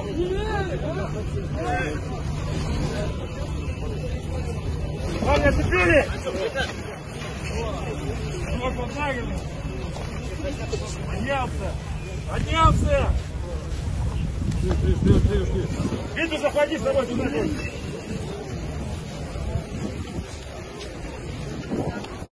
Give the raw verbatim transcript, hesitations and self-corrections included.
Парни, отцепили! Вот под ногами. Поднялся! Поднялся! Виту, заходи с тобой туда.